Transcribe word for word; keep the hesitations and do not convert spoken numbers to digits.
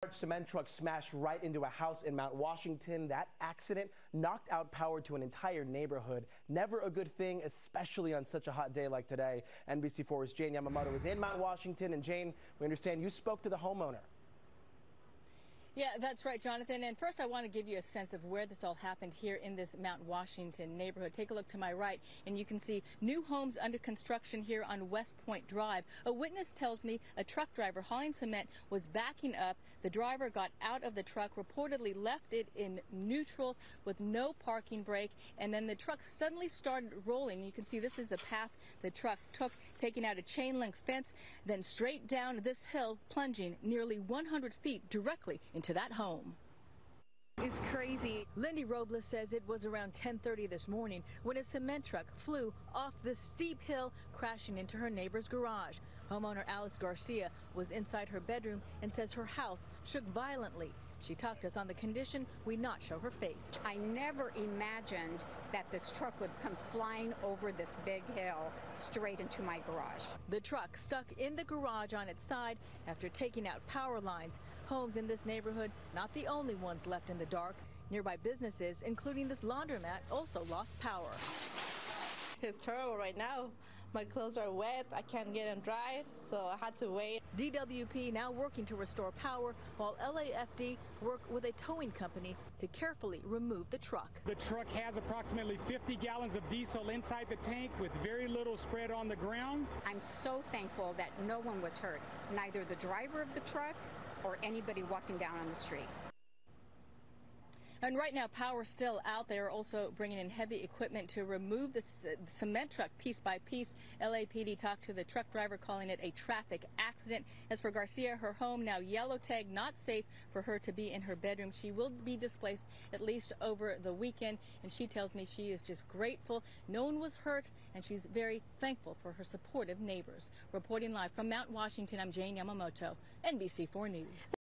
Cement truck smashed right into a house in Mount Washington. That accident knocked out power to an entire neighborhood. Never a good thing, especially on such a hot day like today. N B C four's Jane Yamamoto is in Mount Washington. And Jane, we understand you spoke to the homeowner. Yeah, that's right, Jonathan. And first, I want to give you a sense of where this all happened here in this Mount Washington neighborhood. Take a look to my right, and you can see new homes under construction here on West Point Drive. A witness tells me a truck driver hauling cement was backing up. The driver got out of the truck, reportedly left it in neutral with no parking brake, and then the truck suddenly started rolling. You can see this is the path the truck took, taking out a chain link fence, then straight down this hill, plunging nearly one hundred feet directly into that home. It's crazy. Lindy Robles says it was around ten thirty this morning when a cement truck flew off the steep hill, crashing into her neighbor's garage. Homeowner Alice Garcia was inside her bedroom and says her house shook violently. She talked to us on the condition we not show her face. I never imagined that this truck would come flying over this big hill straight into my garage. The truck stuck in the garage on its side after taking out power lines. Homes in this neighborhood, not the only ones left in the dark. Nearby businesses, including this laundromat, also lost power. It's terrible right now. My clothes are wet. I can't get them dried, so I had to wait. D W P now working to restore power, while L A F D work with a towing company to carefully remove the truck. The truck has approximately fifty gallons of diesel inside the tank with very little spread on the ground. I'm so thankful that no one was hurt, neither the driver of the truck or anybody walking down on the street. And right now, power's still out. They are also bringing in heavy equipment to remove the cement truck piece by piece. L A P D talked to the truck driver, calling it a traffic accident. As for Garcia, her home now yellow tagged, not safe for her to be in her bedroom. She will be displaced at least over the weekend, and she tells me she is just grateful no one was hurt, and she's very thankful for her supportive neighbors. Reporting live from Mount Washington, I'm Jane Yamamoto, N B C four News.